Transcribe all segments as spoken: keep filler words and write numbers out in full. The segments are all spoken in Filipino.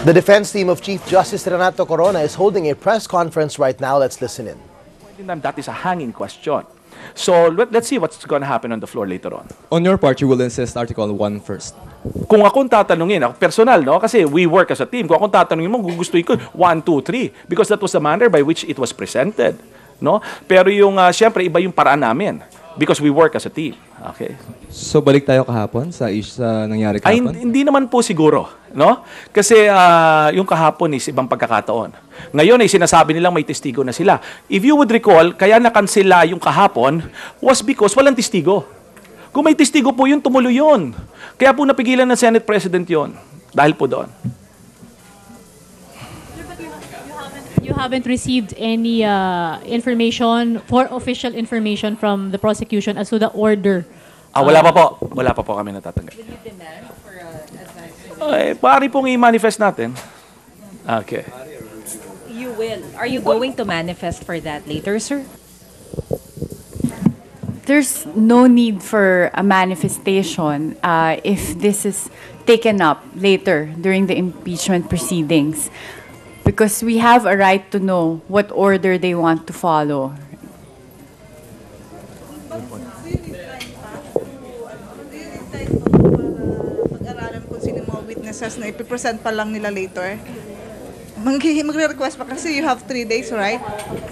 The defense team of Chief Justice Renato Corona is holding a press conference right now. Let's listen in. That is a hanging question. So let, let's see what's going to happen on the floor later on. On your part, you will insist Article one first. Kung akong tatanungin, ako personal, no? Kasi we work as a team. Kung akong tatanungin mo, gugustuhin ko one, two, three. Because that was the manner by which it was presented. No? Pero yung, uh, siyempre, iba yung paraan namin. Because we work as a team. Okay? So balik tayo kahapon sa, is, sa nangyari Ay, kahapon? hindi naman po siguro. No? Kasi uh, yung kahapon is ibang pagkakataon. Ngayon ay sinasabi nilang may testigo na sila. If you would recall, kaya nakansela yung kahapon was because walang testigo. Kung may testigo po yun, tumuloy yun. Kaya po napigilan ng Senate President yun. Dahil po doon. You haven't received any uh, information, for official information from the prosecution as to the order? Ah, wala pa po. Wala pa po kami natatanggap. Will you demand for uh, advice? Ay, pari pong i-manifest natin. Okay. You will. Are you going to manifest for that later, sir? There's no need for a manifestation uh, if this is taken up later during the impeachment proceedings. Because we have a right to know what order they want to follow. Pag-aralan kung sino mga witnesses na ipipresent pa lang nila later. Magre-request pa kasi you have three days, right?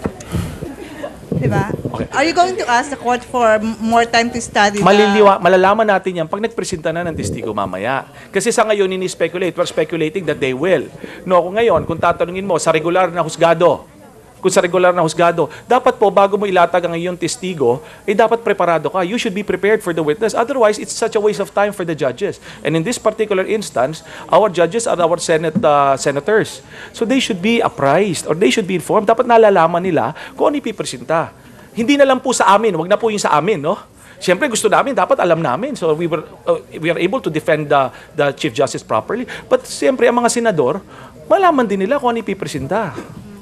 Diba? Okay. Are you going to ask the court for more time to study Maliliwa, malalaman natin yan pag nagpresenta na ng testigo mamaya. Kasi sa ngayon, ini-speculate. We're speculating that they will. No, kung ngayon, kung tatanungin mo, sa regular na husgado, kung sa regular na husgado, dapat po, bago mo ilatag ang iyong testigo, eh dapat preparado ka. You should be prepared for the witness. Otherwise, it's such a waste of time for the judges. And in this particular instance, our judges are our Senate uh, senators. So they should be apprised or they should be informed. Dapat nalalaman nila kung ano ipipresenta. Hindi na lang po sa amin. Wag na po yung sa amin, no? Siyempre, gusto namin, dapat alam namin. So we were uh, we are able to defend the, the Chief Justice properly. But siyempre, ang mga senador, malaman din nila kung ano ipipresenta.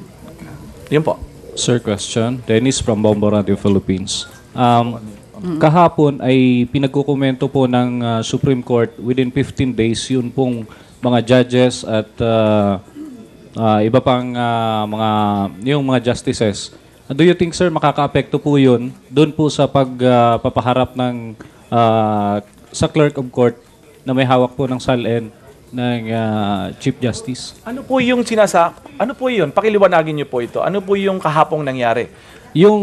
Yun po. Sir, question. Dennis from Bombo Radio, Philippines. Um, kahapon ay pinagkukomento po ng uh, Supreme Court within fifteen days yun pong mga judges at uh, uh, iba pang uh, mga yung mga justices. Do you think, sir, makaka-apekto po yun doon po sa pagpapaharap uh, ng uh, sa clerk of court na may hawak po ng S A L N ng uh, Chief Justice? Ano po yung sinasa... Ano po yun? Pakiliwanagin niyo po ito. Ano po yung kahapong nangyari? Yung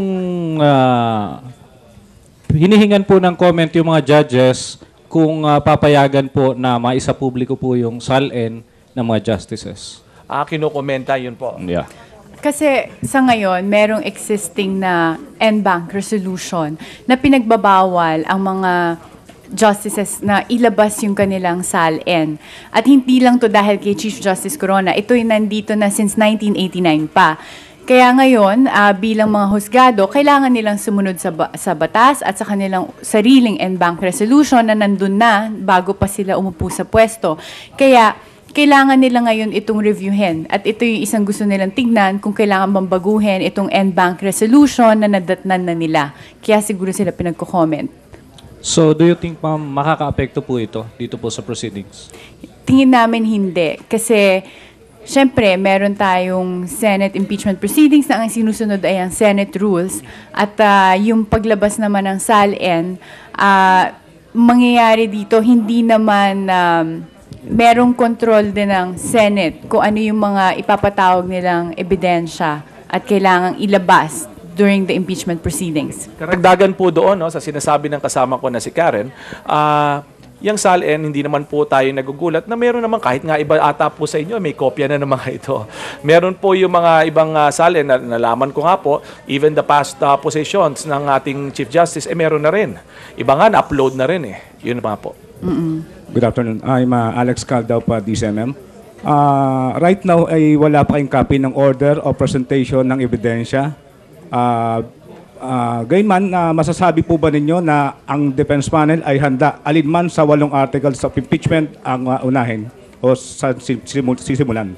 uh, hinihingan po ng comment yung mga judges kung uh, papayagan po na maisapubliko po yung S A L N ng mga justices. Ah, kinukomenta yun po. Yeah. Kasi sa ngayon, merong existing na en banc resolution na pinagbabawal ang mga justices na ilabas yung kanilang S A L N. At hindi lang to dahil kay Chief Justice Corona. Ito'y nandito na since nineteen eighty-nine pa. Kaya ngayon, uh, bilang mga husgado, kailangan nilang sumunod sa, ba sa batas at sa kanilang sariling en banc resolution na nandun na bago pa sila umupo sa pwesto. Kaya kailangan nila ngayon itong reviewin. At ito yung isang gusto nilang tignan kung kailangan bang baguhin itong en banc resolution na nadatnan na nila. Kaya siguro sila pinagko-comment. So, do you think, ma'am, makaka-apekto po ito dito po sa proceedings? Tingin namin hindi. Kasi, syempre, meron tayong Senate impeachment proceedings na ang sinusunod ay ang Senate rules. At uh, yung paglabas naman ng S A L N, uh, mangyayari dito, hindi naman... Um, merong control din ng Senate kung ano yung mga ipapatawag nilang ebidensya at kailangang ilabas during the impeachment proceedings. Karagdagan po doon, no, sa sinasabi ng kasama ko na si Karen, uh, yung S A L N, hindi naman po tayo nagugulat na meron naman, kahit nga iba ata po sa inyo, may kopya na ng mga ito. Meron po yung mga ibang uh, S A L N, na, nalaman ko nga po, even the past uh, positions ng ating Chief Justice, eh meron na rin. Iba nga, na-upload na rin eh. Yun na po. Mm-mm. Good afternoon. I'm uh, Alex Caldao pa, D C M M. Uh, right now ay wala pa kayong copy ng order o presentation ng ebidensya. Uh, uh, Gayman, uh, masasabi po ba ninyo na ang defense panel ay handa alinman sa walong articles of impeachment ang uh, unahin o sa sisimulan?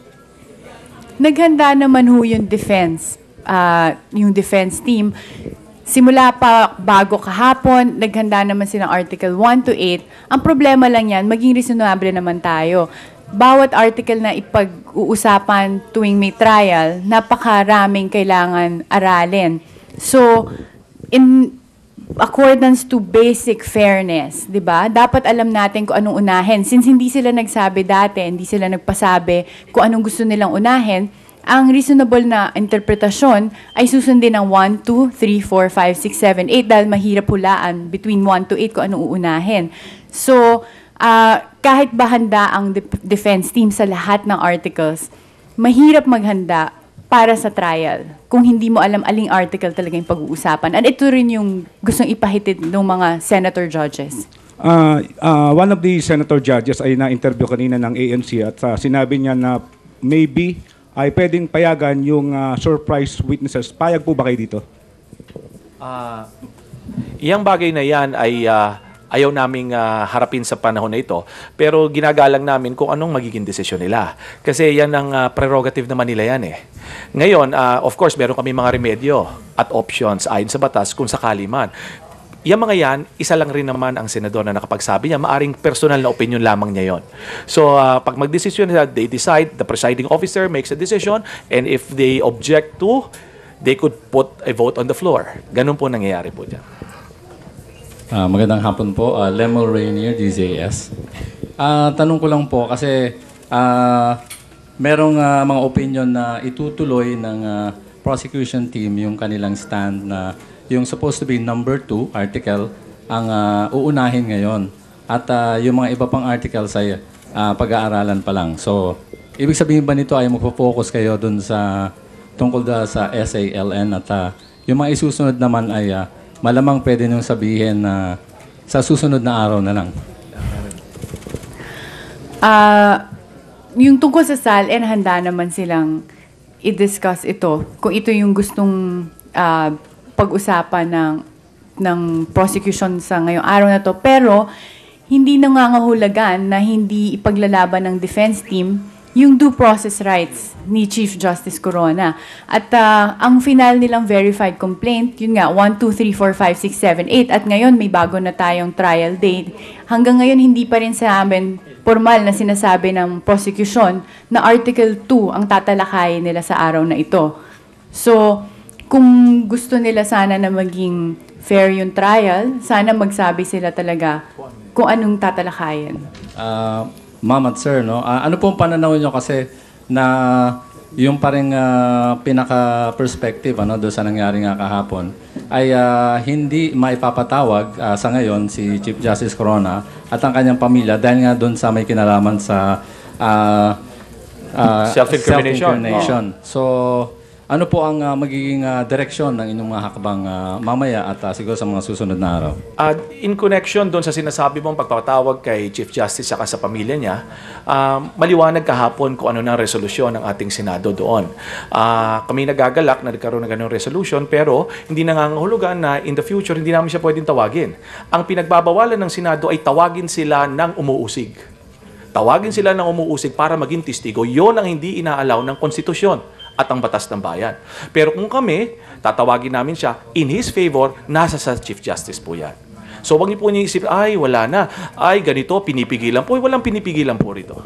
Naghanda naman ho yung defense, uh, yung defense team. Simula pa bago kahapon, naghanda naman silang Article one to eight. Ang problema lang yan, maging reasonable naman tayo. bawat article na ipag-uusapan tuwing may trial, napakaraming kailangan aralin. So, in accordance to basic fairness, 'di ba? Dapat alam natin kung anong unahin. Since hindi sila nagsabi dati, hindi sila nagpasabi kung anong gusto nilang unahin, ang reasonable na interpretasyon ay susundin ng one, two, three, four, five, six, seven, eight dahil mahirap hulaan between one to eight kung anong uunahin. So, uh, kahit ba handa ang de- defense team sa lahat ng articles, mahirap maghanda para sa trial kung hindi mo alam aling article talaga yung pag-uusapan. And ito rin yung gustong ipahitid ng mga senator judges. Uh, uh, one of the senator judges ay na-interview kanina ng A N C at uh, sinabi niya na maybe ay pwedeng payagan yung uh, surprise witnesses. Payag po ba kayo dito? Uh, iyang bagay na yan ay uh, ayaw naming uh, harapin sa panahon na ito. Pero ginagalang namin kung anong magiging desisyon nila. Kasi yan ang uh, prerogative naman nila yan eh. Ngayon, uh, of course, meron kami mga remedyo at options ayon sa batas kung sakali man. Yung mga yan, isa lang rin naman ang senador na nakapagsabi niya, maaring personal na opinion lamang niya yon. So, uh, pag magdesisyon nila, they decide, the presiding officer makes a decision, and if they object to, they could put a vote on the floor. Ganun po nangyayari po dyan. Uh, magandang hapon po, uh, Lemel Rainier, D J S. Uh, tanong ko lang po kasi uh, merong uh, mga opinion na itutuloy ng uh, prosecution team yung kanilang stand na yung supposed to be number two article ang uh, uunahin ngayon. At uh, yung mga iba pang articles ay uh, pag-aaralan pa lang. So, ibig sabihin ba nito ay magpo-focus kayo dun sa tungkol da sa S A L N at uh, yung mga isusunod naman ay uh, malamang pwede niyong sabihin na sa susunod na araw na lang. Uh, yung tungkol sa S A L N, handa naman silang i-discuss ito. Kung ito yung gustong uh, pag-usapan ng, ng prosecution sa ngayong araw na to. Pero, hindi nangangahulugan na hindi ipaglalaban ng defense team yung due process rights ni Chief Justice Corona. At uh, ang final nilang verified complaint, yun nga, one, two, three, four, five, six, seven, eight. At ngayon, may bago na tayong trial date. Hanggang ngayon, hindi pa rin sa amin formal na sinasabi ng prosecution na Article two ang tatalakayin nila sa araw na ito. So, kung gusto nila sana na maging fair yung trial, sana magsabi sila talaga kung anong tatalakayin. Uh, Ma'am at sir, no? Uh, ano pong pananaw nyo kasi na yung parang uh, pinaka-perspective ano, doon sa nangyari nga kahapon ay uh, hindi maipapatawag uh, sa ngayon si Chief Justice Corona at ang kanyang pamilya dahil nga doon sa may kinalaman sa uh, uh, self-incrimination. self-incrimination. So, ano po ang uh, magiging uh, direksyon ng inyong mga hakbang uh, mamaya at uh, siguro sa mga susunod na araw? Uh, in connection doon sa sinasabi mong pagpapatawag kay Chief Justice saka sa pamilya niya, uh, maliwanag kahapon kung ano na resolusyon ng ating Senado doon. Uh, kami nagagalak na nagkaroon ng ganung resolution pero hindi nangangahulugan na in the future hindi namin siya pwedeng tawagin. Ang pinagbabawalan ng Senado ay tawagin sila ng umuusig. Tawagin sila ng umuusig para maging testigo. Yon ang hindi inaalaw ng konstitusyon at ang batas ng bayan. Pero kung kami, tatawagin namin siya in his favor, nasa sa Chief Justice po yan. So wag niyo po niyo isip, ay wala na, ay ganito, pinipigilan po. Walang pinipigilan po rito.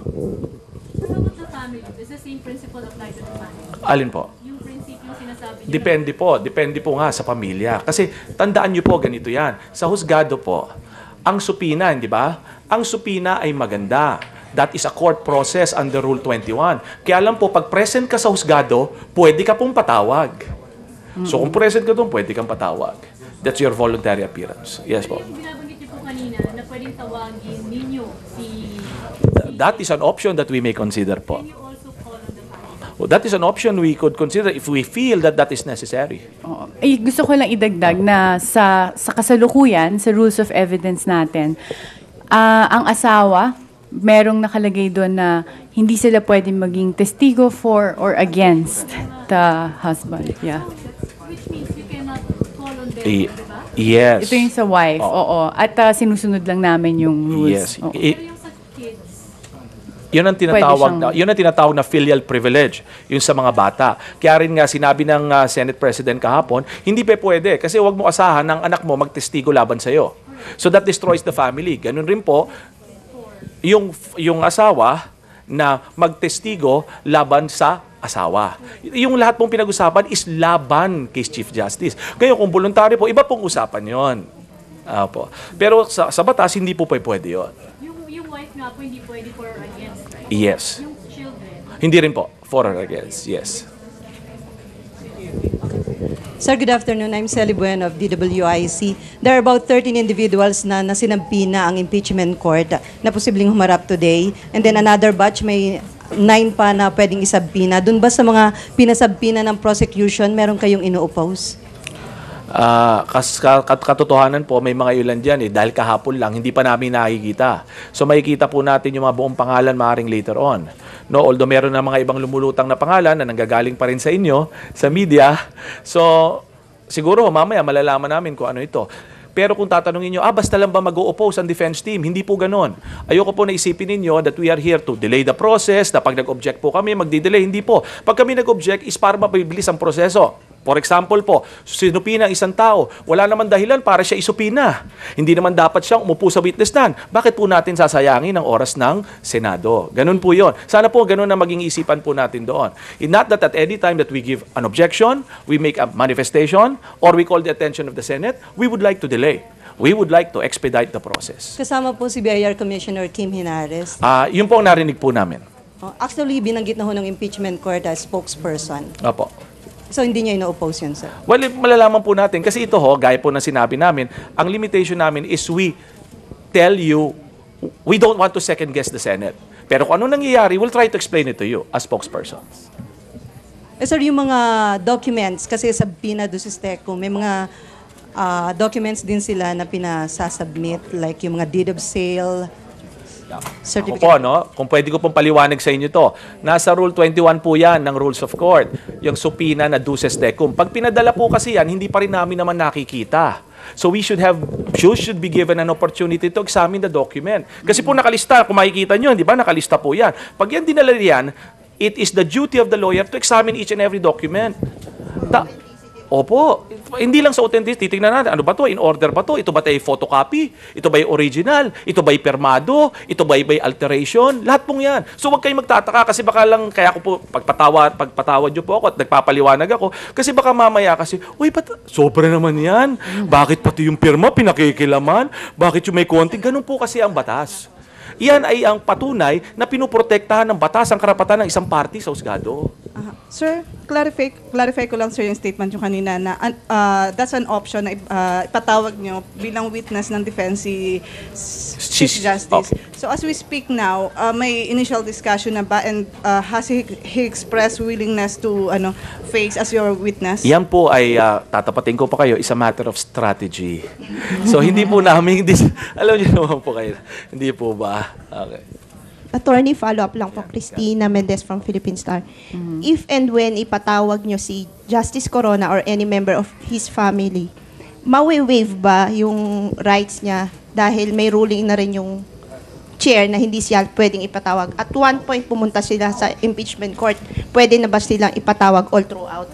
How about the family? Does the same principle apply to the family? Alin po? Yung prinsipyo sinasabi niyo. Depende po. Depende po nga sa pamilya. Kasi tandaan niyo po, ganito yan. Sa husgado po, ang supina, di ba? Ang supina ay maganda. That is a court process under Rule twenty-one. Kaya alam po, pag present ka sa husgado, pwede ka pong patawag. So kung present ka doon, pwede kang patawag. That's your voluntary appearance. Yes po. Binabanggit niyo po kanina na pwedeng tawagin ninyo si... That is an option that we may consider po. Can you also call on the family? Well, that is an option we could consider if we feel that that is necessary. Oo. Ay, gusto ko lang idagdag na sa, sa kasalukuyan, sa rules of evidence natin, ah, ang asawa, merong nakalagay doon na hindi sila pwedeng maging testigo for or against the husband. Yeah. Which means you cannot call on them, I- di ba? yes. Ito yung sa wife, Oo. oo. At ah, sinusunod lang namin yung Yes. rules. Oo. I- Pero yung sa kids, Yun ang tinatawag siyang- na, yun ang tinatawag na filial privilege, yung sa mga bata. Kaya rin nga sinabi ng uh, Senate President kahapon, hindi pa pwede kasi wag mo asahan ng anak mo magtestigo laban sa iyo. So that destroys the family. Ganun rin po yung yung asawa na magtestigo laban sa asawa. Yung lahat pong pinag-usapan is laban kay Chief Justice. Ngayon, kung voluntary po, iba pong usapan yon. Apo. Pero sa, sa batas, hindi po pa pwede yun. Yung, yung wife nga po, hindi pwede for or against, right? Yes. Yung children. Hindi rin po. For or against. Yes. Sir, good afternoon. I'm Sally Bueno of D W I C. There are about thirteen individuals na nasinampi na ang impeachment court na posibleng humarap today. And then another batch, may nine pa na pwedeng isabpina. Doon ba sa mga pinasabpina ng prosecution, meron kayong ino-oppose? Uh, kas, kat, katotohanan po, may mga ilan dyan eh, dahil kahapon lang, hindi pa namin nakikita. So makikita po natin yung mga buong pangalan maaring later on. No, although meron na mga ibang lumulutang na pangalan na nanggagaling pa rin sa inyo, sa media. So, siguro mamaya malalaman namin kung ano ito. Pero kung tatanungin nyo, ah, basta lang ba mag-o-oppose ang defense team? Hindi po ganon. Ayoko po na isipin ninyo that we are here to delay the process, na pag nag-object po kami, magdi-delay. Hindi po. Pag kami nag-object, is para mapabilis ang proseso. For example po, sinupina ang isang tao, wala naman dahilan para siya isupina. Hindi naman dapat siyang umupo sa witness stand. Bakit po natin sasayangin ang oras ng Senado? Ganun po yun. Sana po ganun na maging isipan po natin doon. In not that at any time that we give an objection, we make a manifestation, or we call the attention of the Senate, we would like to delay. We would like to expedite the process. Kasama po si B I R Commissioner Kim Hinares. Ah, yun po ang narinig po namin. Oh, actually, binanggit na ho ng impeachment court as spokesperson. Opo. So, hindi niya ino-oppose yun, sir? Well, malalaman po natin. Kasi ito ho, gaya po na sinabi namin, ang limitation namin is we tell you, we don't want to second guess the Senate. Pero kung ano nangyayari, we'll try to explain it to you as spokespersons. Eh, sir, yung mga documents, kasi sa Pina do Sisteco, may mga uh, documents din sila na pinasasubmit, like yung mga deed of sale, Ako po, no? Kung pwede ko pong paliwanag sa inyo to. Nasa Rule twenty-one po yan ng Rules of Court. Yung supina na duces decum. Pag pinadala po kasi yan, hindi pa rin namin naman nakikita. So we should have, you should be given an opportunity to examine the document. Kasi po nakalista, kung makikita nyo, di ba, nakalista po yan. Pag yan dinala yan, it is the duty of the lawyer to examine each and every document. Ta Opo, hindi lang sa authenticity, titingnan natin, ano ba to? In order ba to? Ito ba tayo photocopy? Ito ba yung original? Ito ba yung permado? Ito ba yung alteration? Lahat pong yan. So huwag kayong magtataka kasi baka lang, kaya ako po, pagpatawad, pagpatawad nyo po ako at nagpapaliwanag ako, kasi baka mamaya kasi, uy, pat sobra naman yan. Bakit pati yung pirma pinakikilaman? Bakit yung may konting? Ganun po kasi ang batas. Iyan ay ang patunay na pinuprotektahan ng batas ang karapatan ng isang party sa husgado. Uh, sir, clarify, clarify ko lang sir yung statement yung kanina na uh, that's an option na uh, ipatawag nyo bilang witness ng defense si Chief Justice. Okay. So as we speak now, uh, may initial discussion na ba and uh, has he, he expressed willingness to ano face as your witness? Yan po ay uh, tatapatin ko pa kayo, is a matter of strategy. So hindi po namin, hindi, alam niyo naman po kayo, hindi po ba? Okay. Attorney, follow-up lang po. Christina Mendez from Philippine Star. Mm-hmm. If and when ipatawag nyo si Justice Corona or any member of his family, mawi-waive ba yung rights niya dahil may ruling na rin yung chair na hindi siya pwedeng ipatawag? At one point, pumunta sila sa impeachment court. Pwede na ba silang ipatawag all throughout?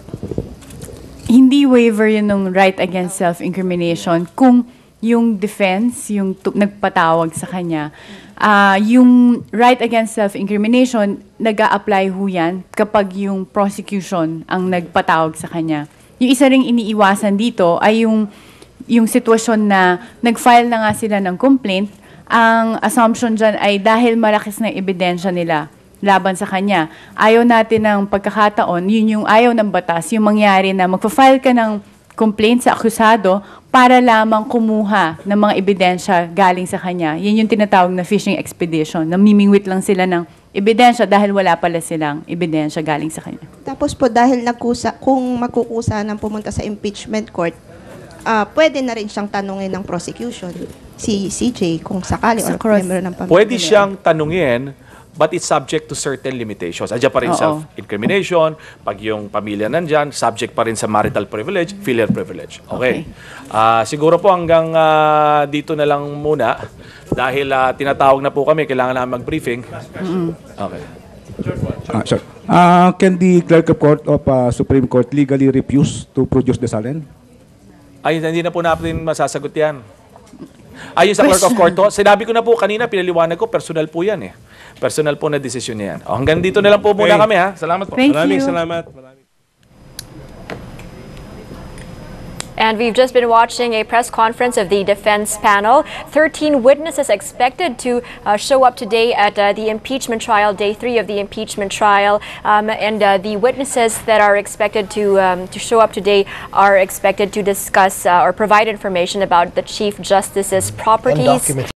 Hindi waiver yun ng right against self-incrimination kung yung defense, yung nagpatawag sa kanya, uh, yung right against self-incrimination, nag-a-apply ho yan kapag yung prosecution ang nagpatawag sa kanya. Yung isa ring iniiwasan dito ay yung, yung sitwasyon na nag-file na nga sila ng complaint, ang assumption dyan ay dahil malakas na ebidensya nila laban sa kanya. Ayaw natin ng pagkakataon, yun yung ayaw ng batas, yung mangyari na magpa-file ka ng complaint sa akusado para lamang kumuha ng mga ebidensya galing sa kanya. Yan yung tinatawag na fishing expedition. Namimingwit lang sila ng ebidensya dahil wala pala silang ebidensya galing sa kanya. Tapos po dahil nagkusa, kung magkukusa ng pumunta sa impeachment court, uh, pwede na rin siyang tanungin ng prosecution, si C J, kung sakali or member ng pamilya. Pwede siyang tanungin, but it's subject to certain limitations. Andiyan pa rin Oo. self-incrimination, pag yung pamilya nandyan, subject pa rin sa marital privilege, filial privilege. Okay. Ah, siguro po hanggang ah, dito na lang muna, dahil ah, tinatawag na po kami, kailangan namin mag-briefing. Okay. Ah, sure. Ah, can the clerk of court of uh, Supreme Court legally refuse to produce the salin? Ay, hindi na po natin masasagot yan. Ayon sa clerk of court, ho, sinabi ko na po kanina, pinaliwanag ko, personal po yan eh. Personal po na desisyon niya yan. O, hanggang dito na lang po muna Okay. kami ha. Salamat po. Thank Maraming you. salamat. Maraming And we've just been watching a press conference of the defense panel. thirteen witnesses expected to uh, show up today at uh, the impeachment trial, day three of the impeachment trial. Um, and uh, the witnesses that are expected to um, to show up today are expected to discuss uh, or provide information about the Chief Justice's properties.